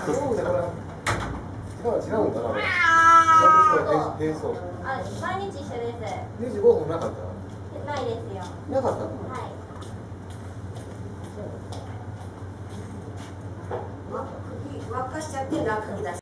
そうだから。違うんかな。並走。 毎日一緒です。 25分なかった？ ないですよ。 なかったの？ はい。 沸かしちゃって中に出す。